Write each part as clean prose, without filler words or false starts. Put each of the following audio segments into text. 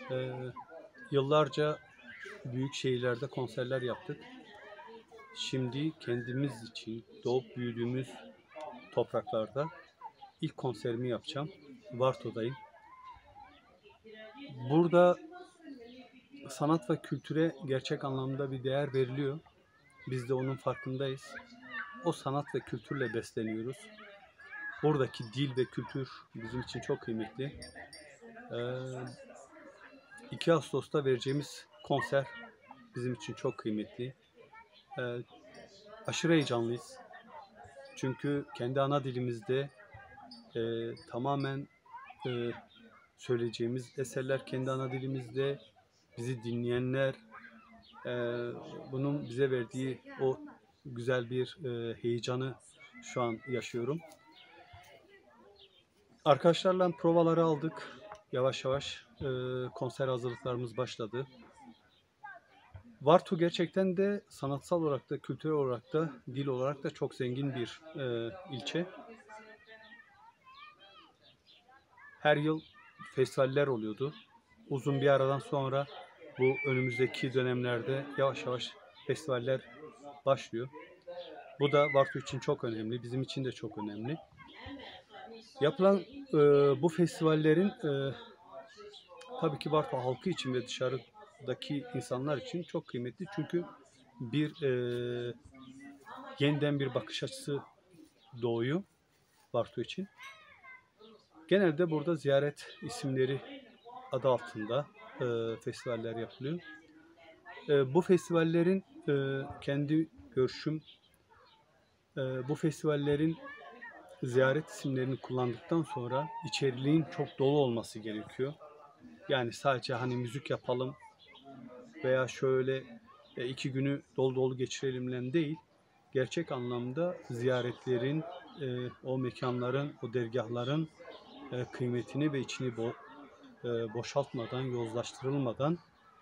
Yıllarca büyük şehirlerde konserler yaptık. Şimdi kendimiz için doğup büyüdüğümüz topraklarda ilk konserimi yapacağım. Varto'dayım. Burada sanat ve kültüre gerçek anlamda bir değer veriliyor. Biz de onun farkındayız. O sanat ve kültürle besleniyoruz. Buradaki dil ve kültür bizim için çok kıymetli. 2 Ağustos'ta vereceğimiz konser bizim için çok kıymetli. Aşırı heyecanlıyız. Çünkü kendi ana dilimizde tamamen söyleyeceğimiz eserler kendi ana dilimizde. Bizi dinleyenler bunun bize verdiği o güzel bir heyecanı şu an yaşıyorum. Arkadaşlarla provaları aldık. Yavaş yavaş konser hazırlıklarımız başladı. Varto gerçekten de sanatsal olarak da, kültürel olarak da, dil olarak da çok zengin bir ilçe. Her yıl festivaller oluyordu. Uzun bir aradan sonra bu önümüzdeki dönemlerde yavaş yavaş festivaller başlıyor. Bu da Varto için çok önemli, bizim için de çok önemli. Yapılan bu festivallerin tabii ki Varto halkı için ve dışarıdaki insanlar için çok kıymetli. Çünkü yeniden bir bakış açısı doğuyor Varto için. Genelde burada ziyaret isimleri adı altında festivaller yapılıyor. Bu festivallerin kendi görüşüm, bu festivallerin ziyaret isimlerini kullandıktan sonra içeriğin çok dolu olması gerekiyor. Yani sadece hani müzik yapalım veya şöyle 2 günü dolu dolu geçirelimden değil, gerçek anlamda ziyaretlerin, o mekanların, o dergahların kıymetini ve içini boşaltmadan, yozlaştırılmadan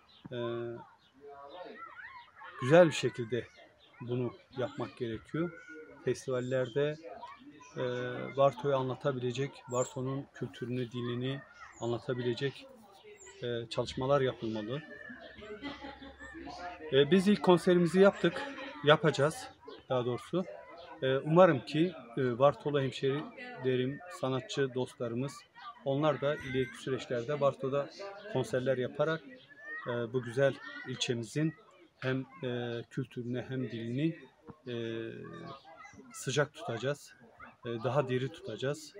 güzel bir şekilde bunu yapmak gerekiyor. Festivallerde Varto'yu anlatabilecek, Varto'nun kültürünü, dilini anlatabilecek çalışmalar yapılmalı. Biz ilk konserimizi yapacağız daha doğrusu. Umarım ki Vartolu hemşerilerim, sanatçı dostlarımız, onlar da ileriki süreçlerde Varto'da konserler yaparak bu güzel ilçemizin hem kültürüne hem dilini sıcak tutacağız, daha diri tutacağız.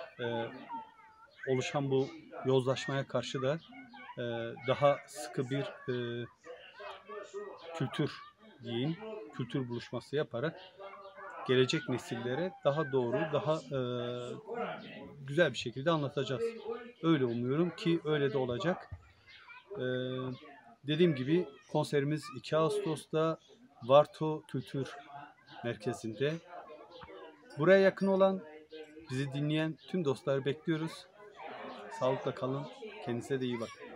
Oluşan bu yozlaşmaya karşı da daha sıkı bir kültür buluşması yaparak gelecek nesillere daha doğru, daha güzel bir şekilde anlatacağız. Öyle umuyorum ki öyle de olacak. Dediğim gibi konserimiz 2 Ağustos'ta Varto Kültür Merkezi'nde. Buraya yakın olan, bizi dinleyen tüm dostları bekliyoruz. Sağlıkla kalın. Kendinize de iyi bakın.